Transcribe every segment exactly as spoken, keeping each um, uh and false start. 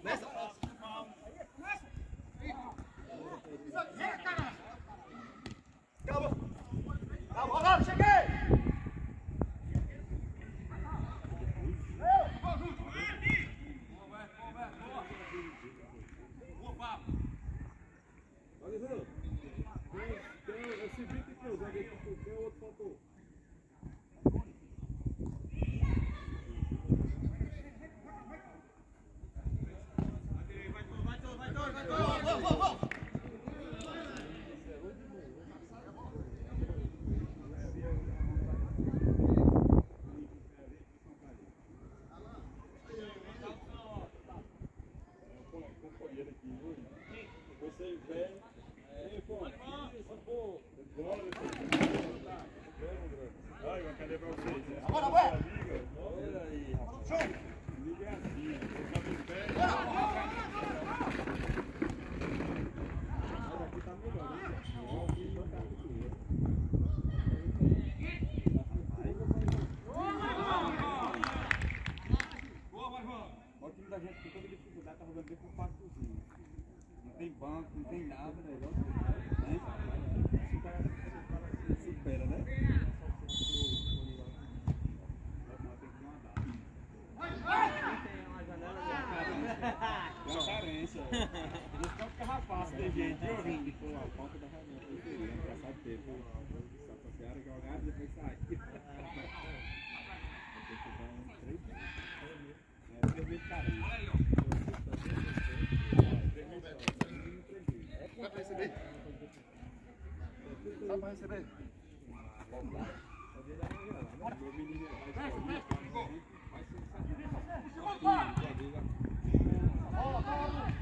Não tem banco, não tem nada, né? Supera, né? Uma carência. Não fica ficar rapaz, tem gente, viu, gente? Pô, a falta da razão. Engraçado ter, pô. Só pra senhora jogar e depois sai. Tem que dar uns três dias. É, três mil carinhos. Olha aí, ó. Vai pra receber? Só pra receber? Vamos lá. Bora! Vai, vai! Bola, bola!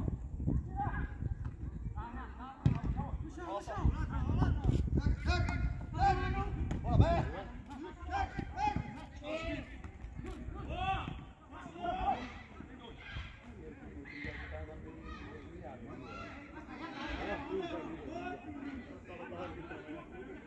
Bola, vai! Boa!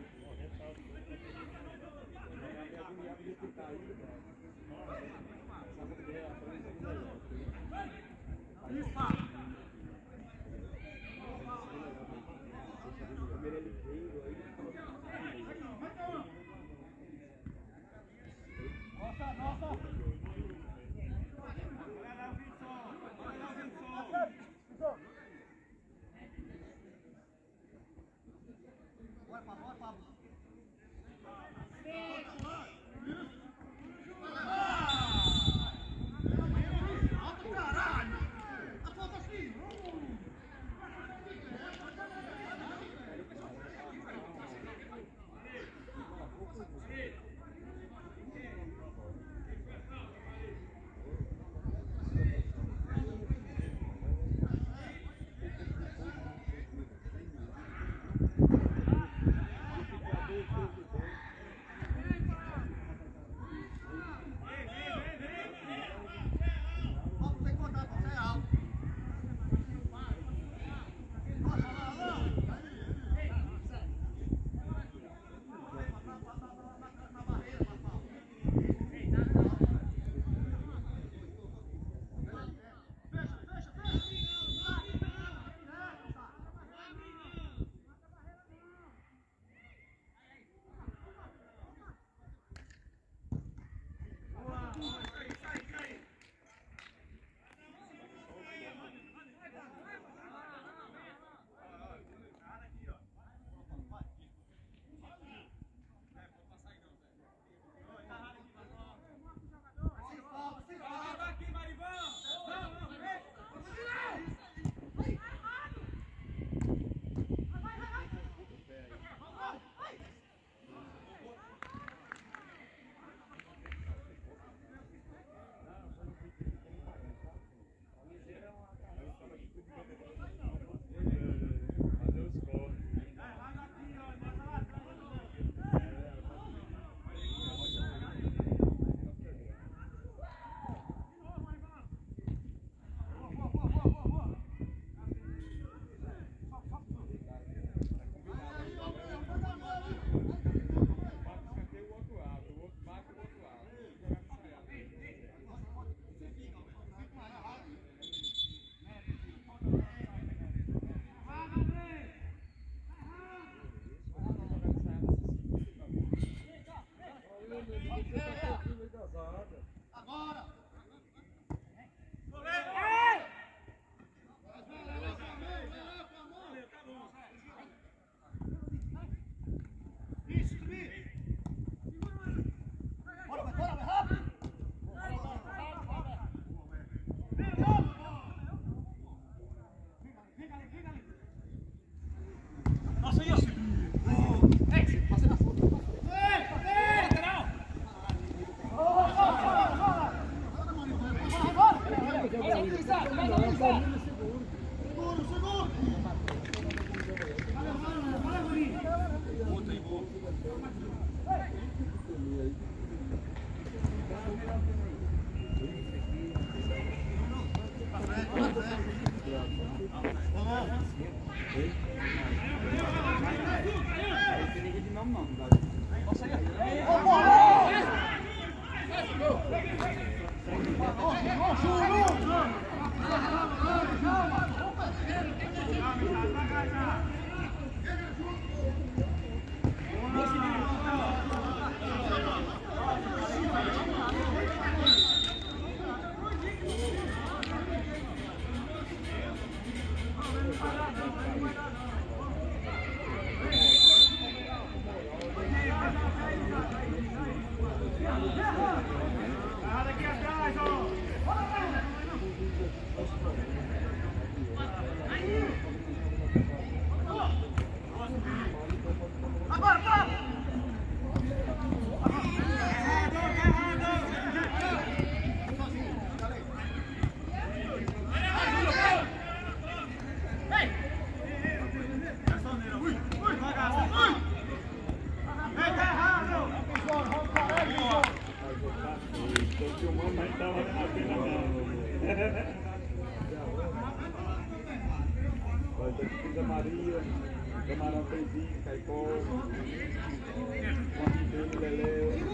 Maria, camarão pezinho, caipó, convidando lelé.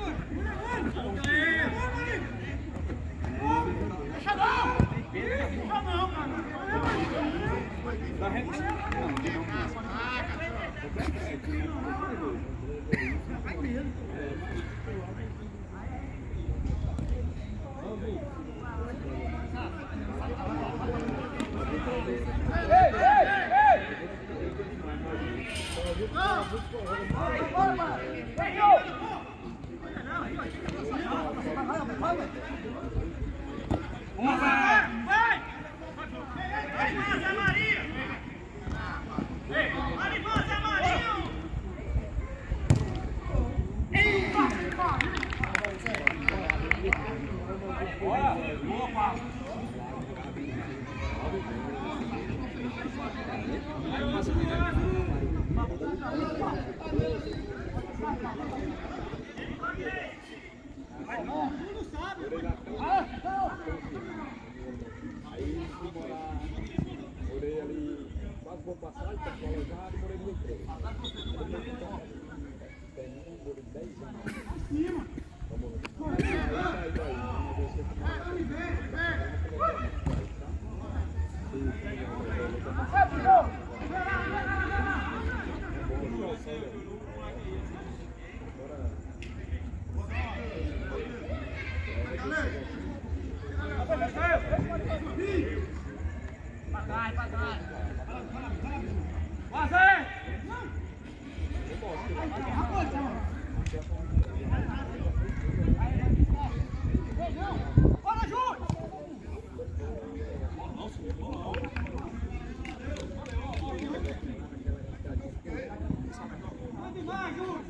Deixa não! Deixa não, mano! Tá reto? Não, de novo. Vai mesmo. Ei, ei, ei! Morei ali, quase vou passar, está colocado, morei no metrô. Morei dez anos. Vamos Pra trás, pra trás. Vai, bora, Júlio! Mande mais, Júlio!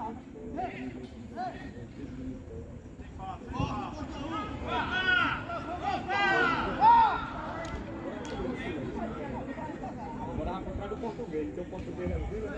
Agora vai comprar do português, então o português é vida.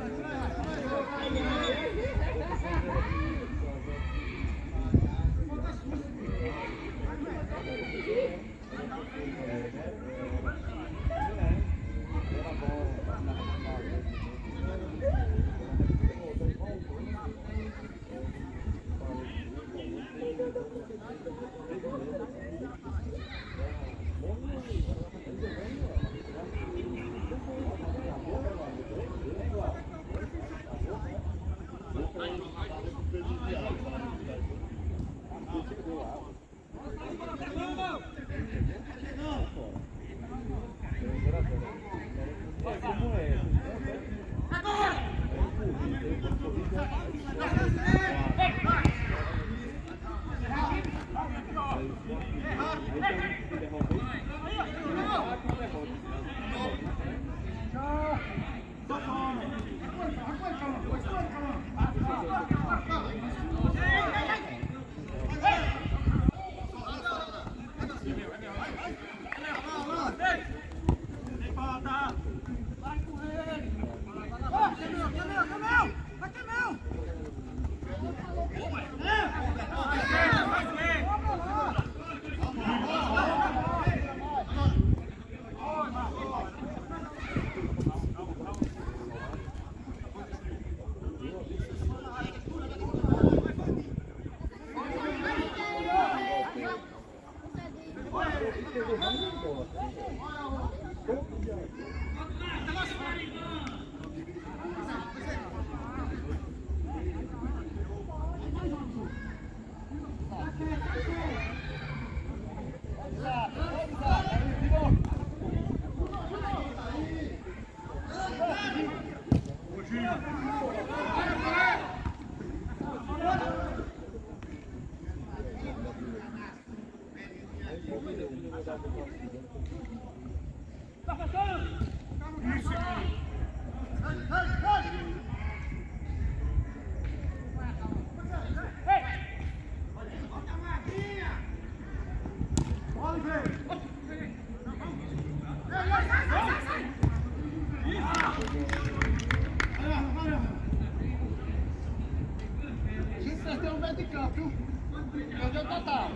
Gente, perdeu um metro de campo, viu? Perdeu o total.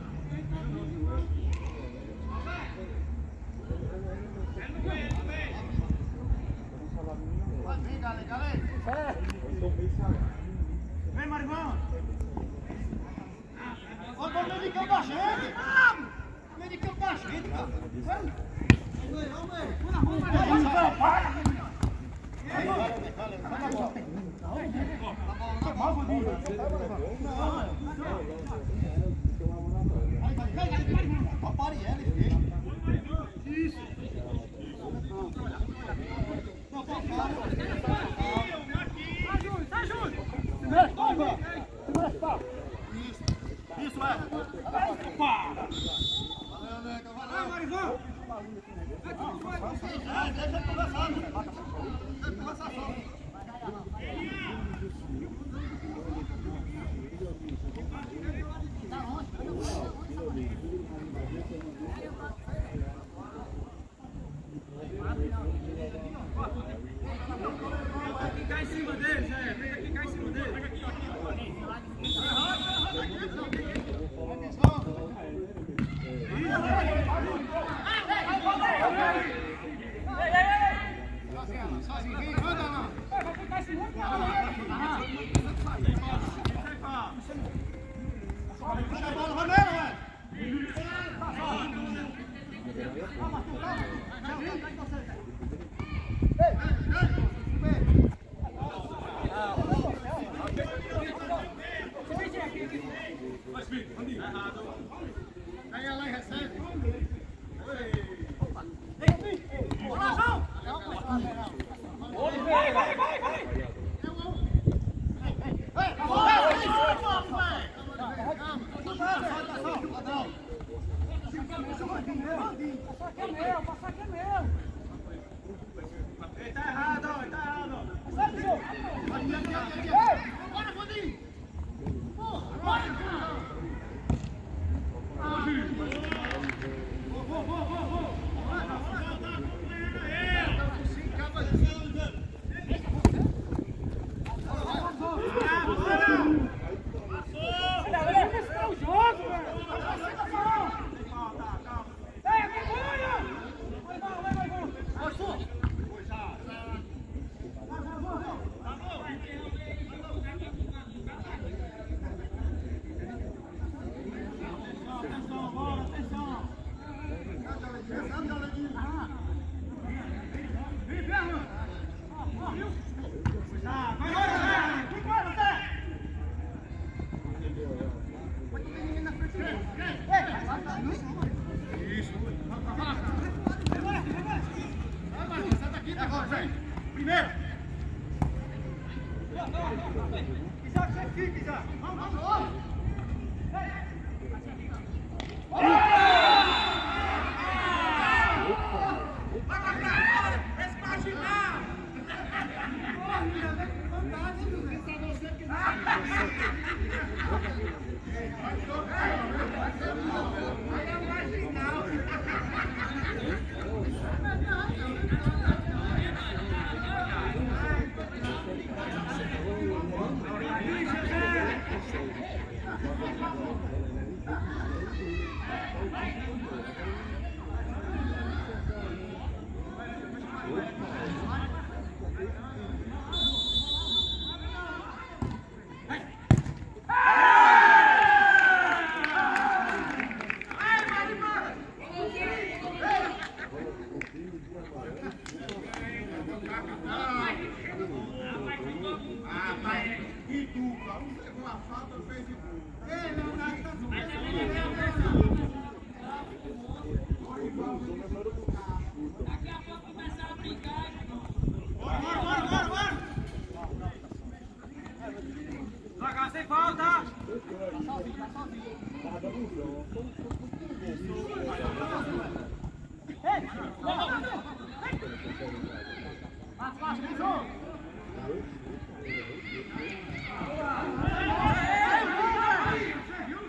Vem, galera, galera. Vem, Marivão. Olha o meio de campo da gente. O meio de campo da gente, cara. Vamos, vamos, vamos. Vamos, para. Isso, é. Opa! Valeu, Neca, valeu, Marivão! Ah, deixa eu conversar, deixa eu conversar só. Vai ficar em cima dele, Zé. Vem ficar em cima dele. Sozinho, vem, anda lá. Vai ficar em cima puxa a bola, vai mesmo, velho. Pega lá e recebe. Olá, João! Vai, vai, vai, vai! Passa aqui é meu, passa aqui é meu! Ele tá errado, ó, ele tá errado. Sai, João! Bora, Vandinho! Bora! Vou, vou, vou, vou, vou! Primeiro! Isaac, você fica, Isaac! Vamos, vamos, vamos! Vai pra cá! Esse marginal! Aí é marginal!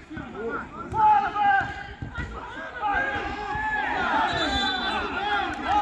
Bora,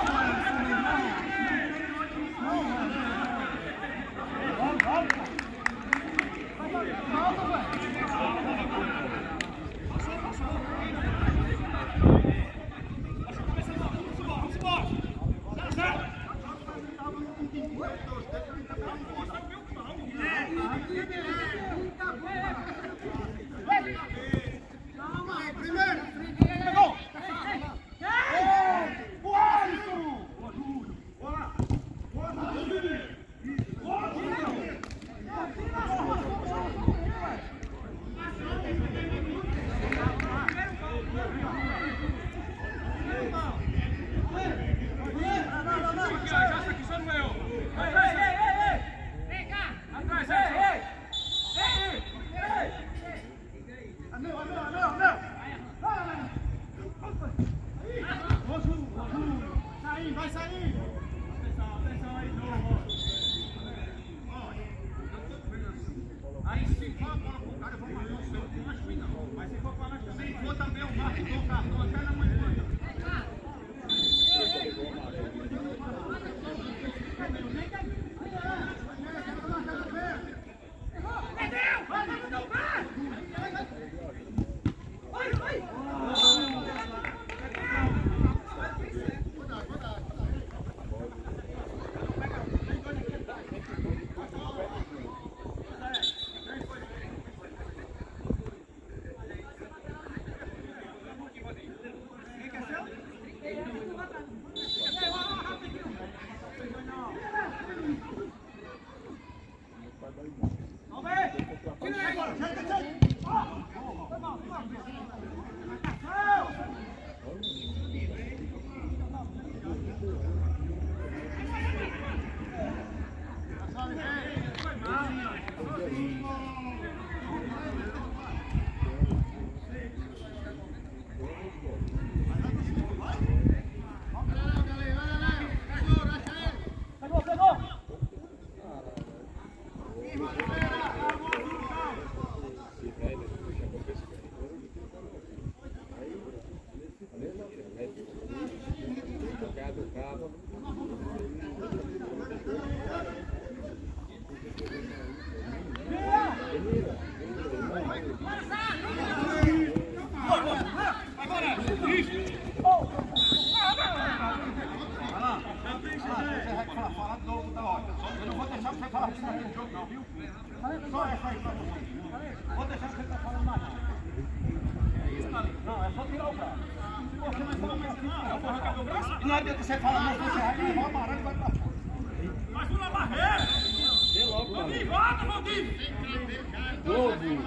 E na hora que você fala, mas você vai parar e vai passar. Mais um na barreira! Vê logo, mano. Valdir, volta, Valdir! Lobo!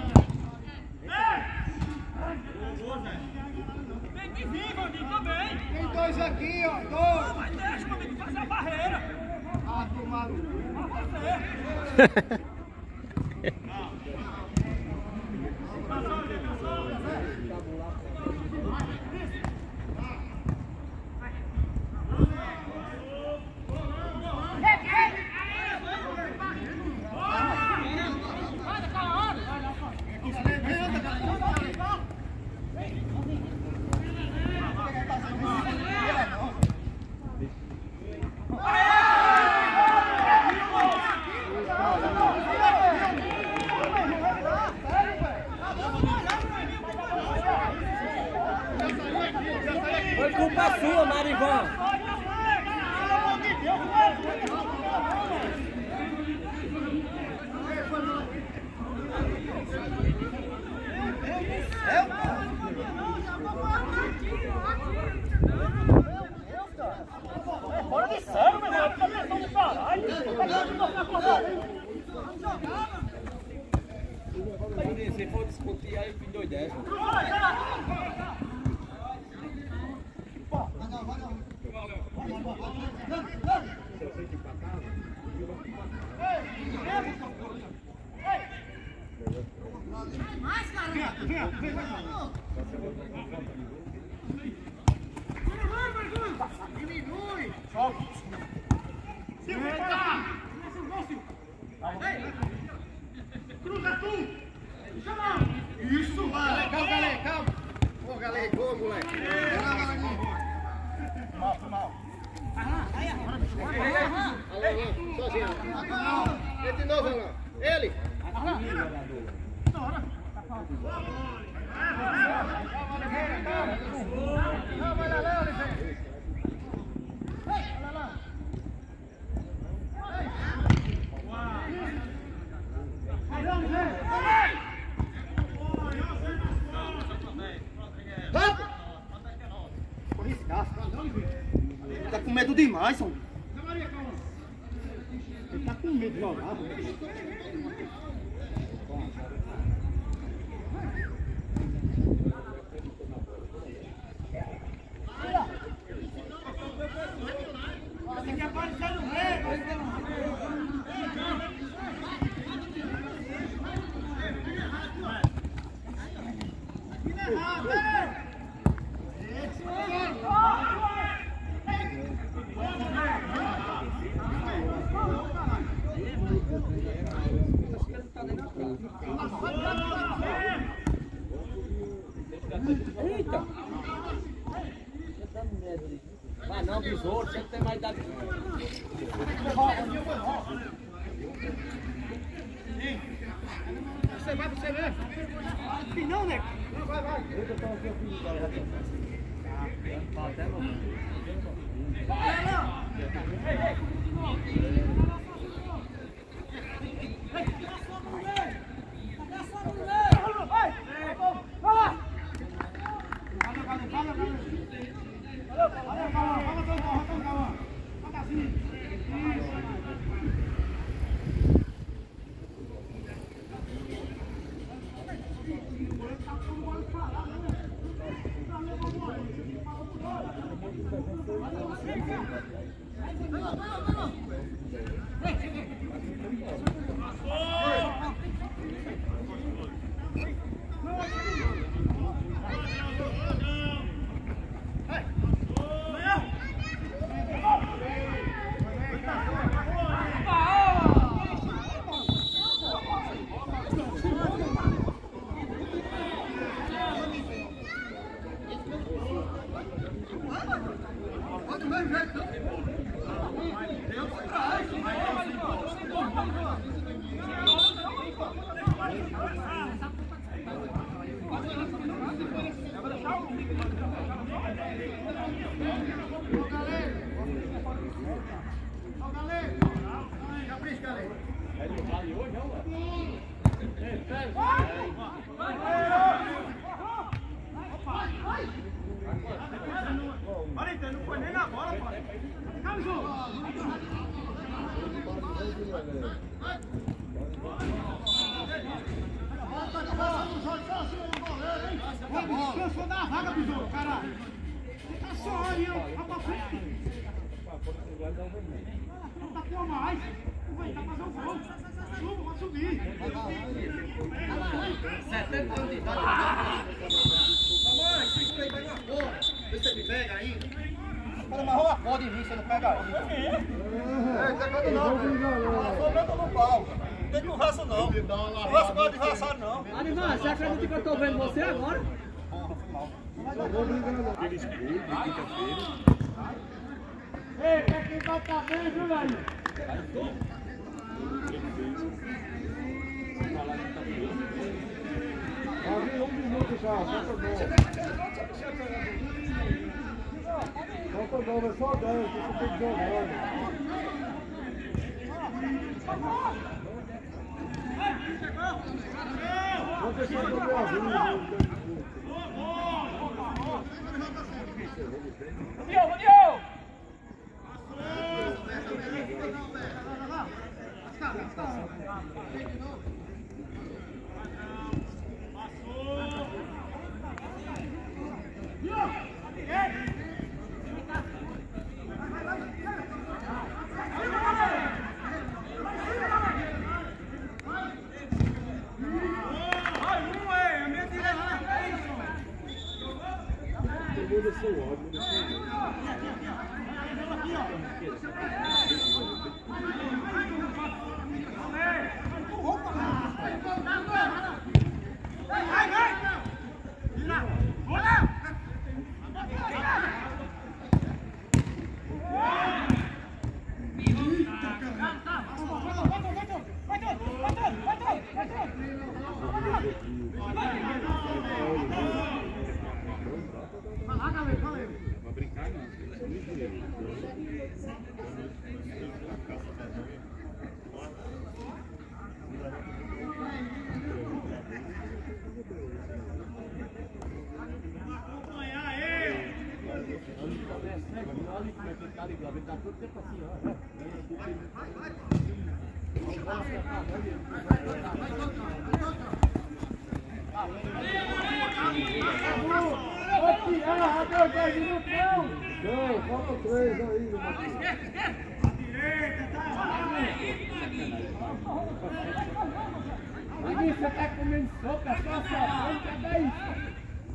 Tem que vir, Valdir, também! Tem dois aqui, ó, dois. Mas deixa, meu amigo, fazer a barreira! Ah, tô maluco. Vai fazer! Foi culpa sua, Marivan. Fora de sério, meu irmão, tá pensando no caralho! Se for discutir, aí fim dois dez. Mais, cara! Vem, vem, vem! Diminui! Sobe! Segura! Cruza tu! Chama! Isso! Calma, galera, calma! Ô, galera, boa, moleque! Mal, mal! Alô, sozinho! Ele de novo, Alain! Ele! Tá com medo demais, São. Ele tá com medo de jogar. Tem que aparecer no meio. Eita! Vai não, besouro, sempre tem mais dado. Você vai, você vê. Final, né? Vai, vai. Vai, vai, vai. Marita, não foi nem na bola, pai. Calma, João. Descansou da vaga, besouro, caralho. Tá só aí, ó. Vai pra frente. Não tá com mais. Não vai dar pra fazer o gol. Suba, vai subir. setenta anos de idade. Mamãe, esse bicho aí vai na porra. Vê se ele pega aí. O cara amarrou a corda em mim, você não pega aí. É, não é coisa não, velho. Sobrando no pau. Não tem conversa não. Não gosto de adversário não. Arivan, você acredita que eu tô vendo você agora? Aqueles clubes, quinta-feira. Ei, quer que vai tá bem, viu, velho? Ah, um minuto já, falta dois. Falta dois, é só dez, você tem que jogar. Vou deixar o Brasil. Daniel, Daniel! Muda seu ódio, muda seu Vai brincar não, você não me Acompanhar ele! Olha como é que ele tá ligado, ele tá todo tempo assim, ó. Aqui, ah, Rafael, dez minutos, não. Não, falta três aí, Matheus. Menino, você tá comendo sopa, só só, cadê isso?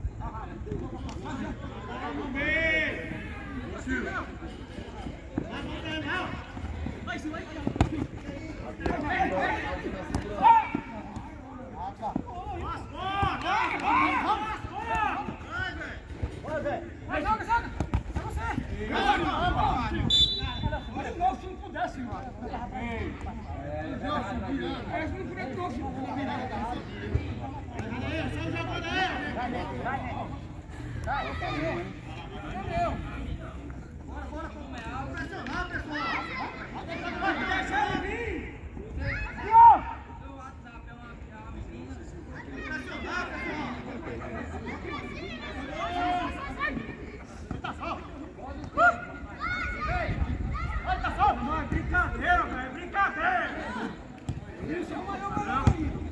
Brincadeira, velho, brincadeira! Isso é uma jogadora!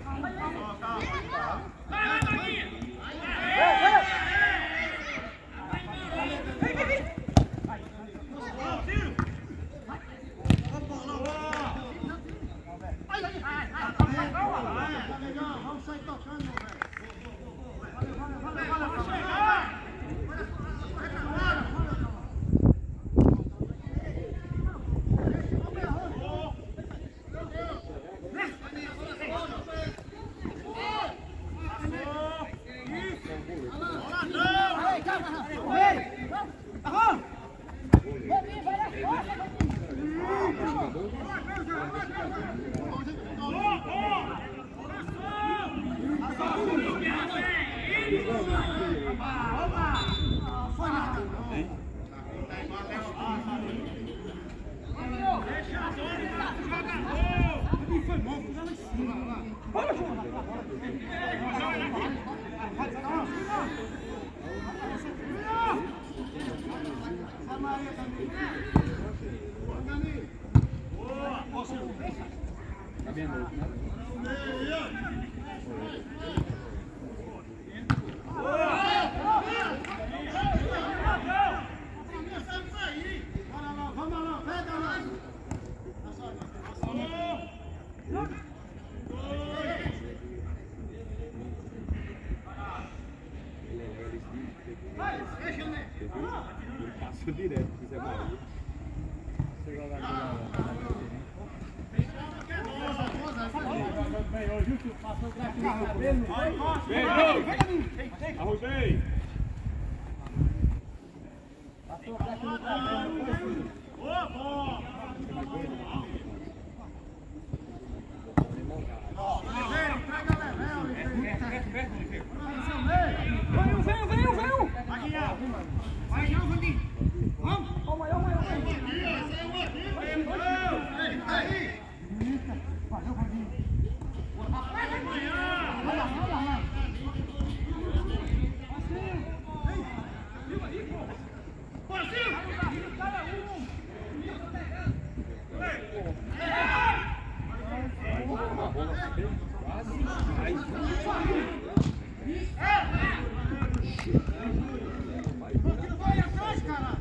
Vai, vai, Marquinhos! Vem, vem, vem! minutos, né? Vamos lá, pega lá. Ele passou direto, se quiser Bahia. Você joga aqui lá. Vem, arrojei! Passou pra aqui no cabelo. Boa, boa! Venham, venham, venham, venham! Vai, Guilherme! Vai, não, Vandinho! Vamos! Vamos, vamos, vamos! Valeu, Vandinho! Vai lá, vai lá, vai lá! Vai atrás, cara!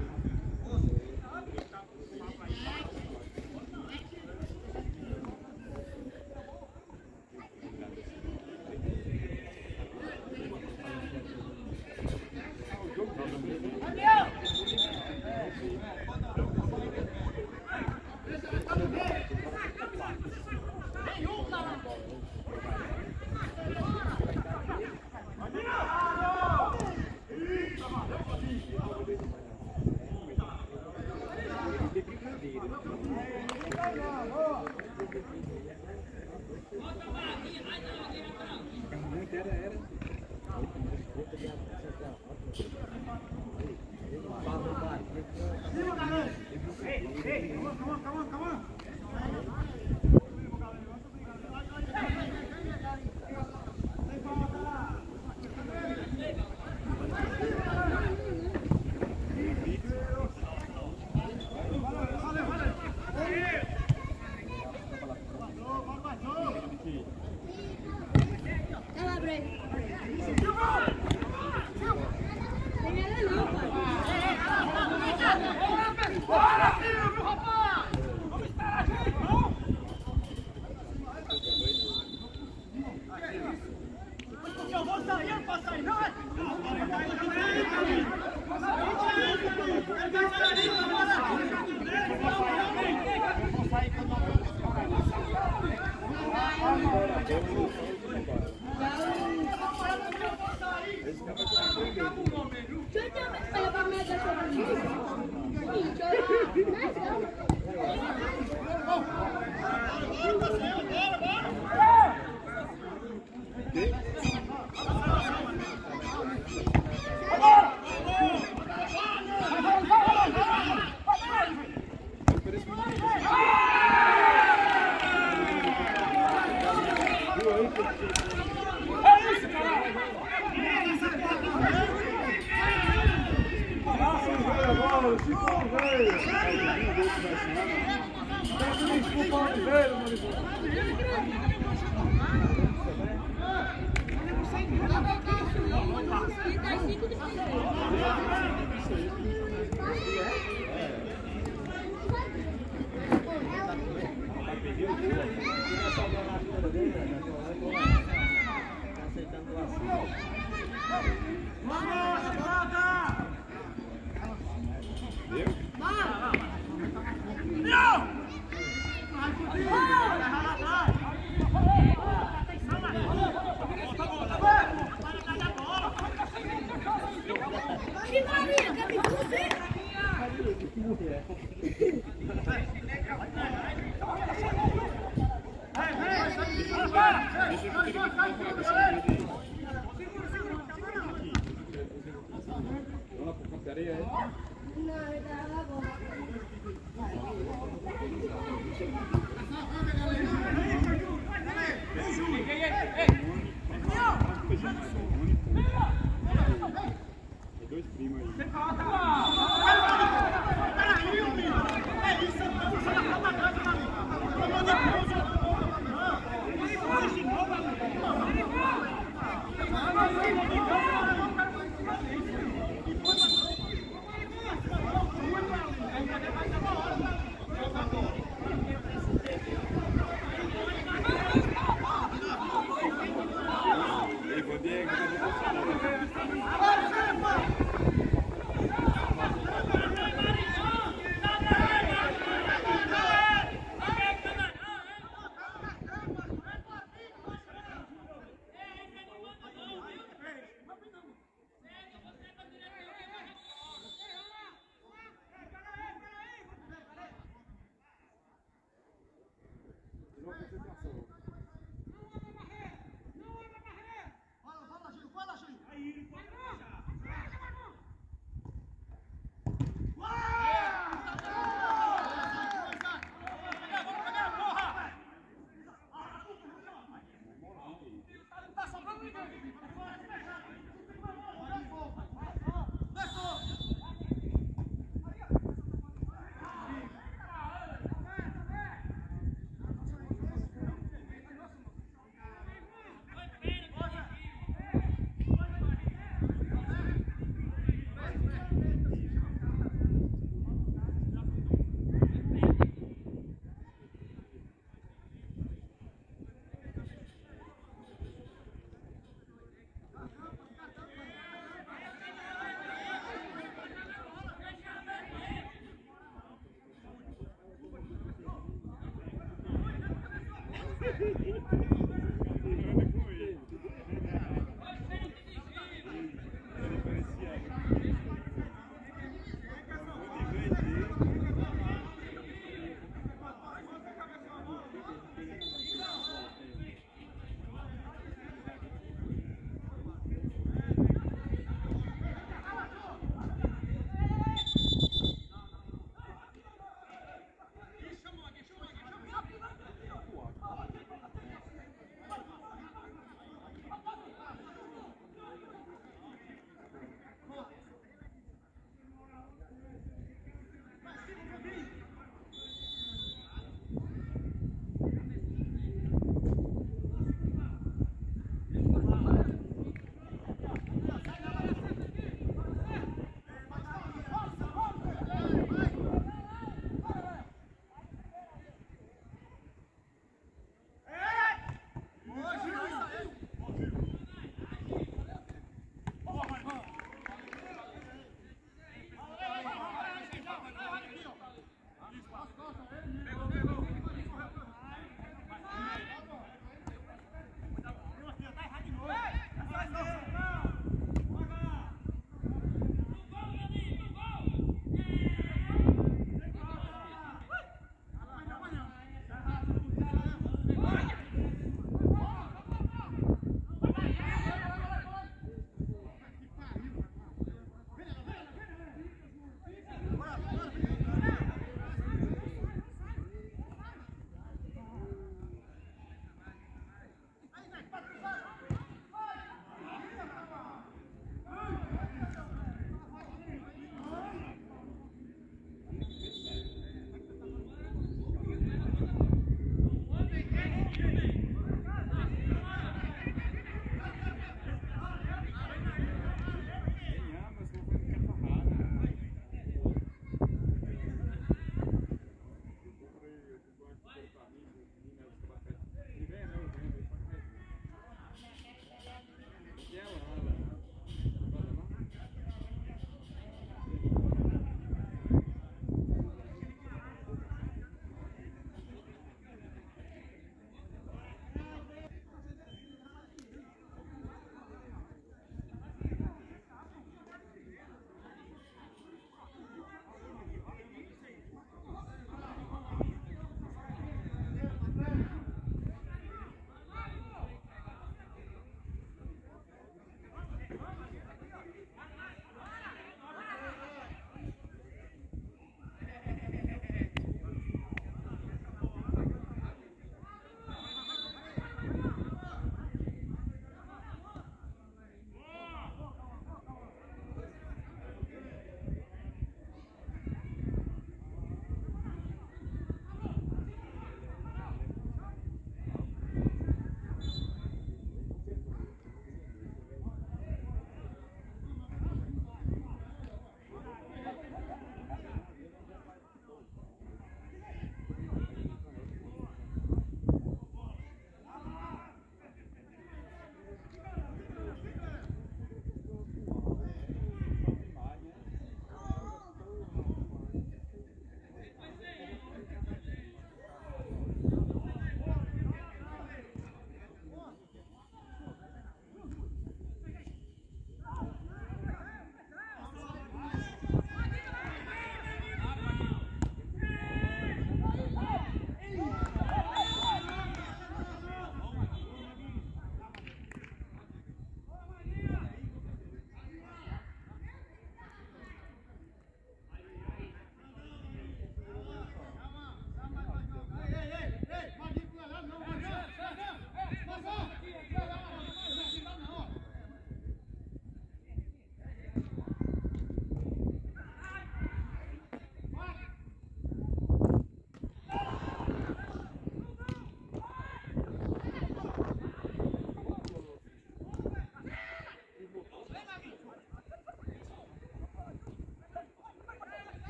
Dois primos aí. Peraí, menino! É isso, eu vou falar pra trás, meu amigo! Pelo amor de Deus!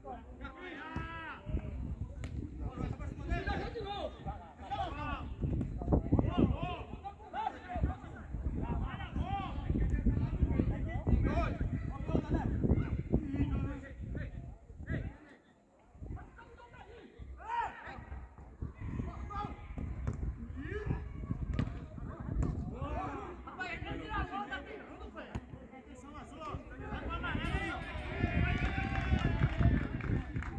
Atenção, Azul! Vai pro amarelo!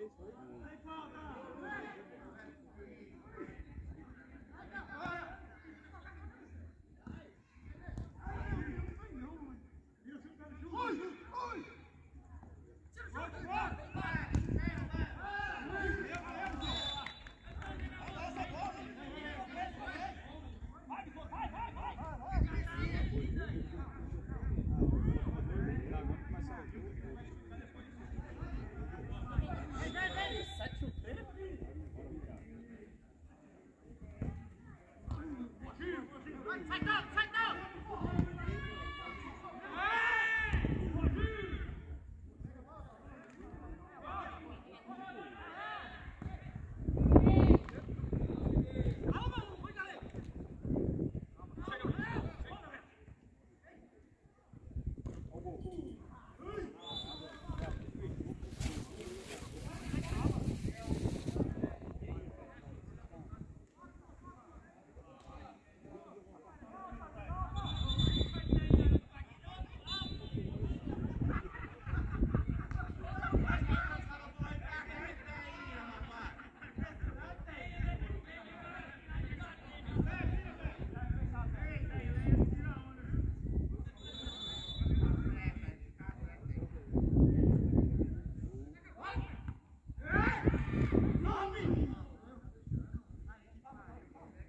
três, foi?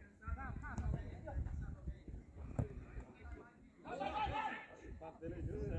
Dele deu certo.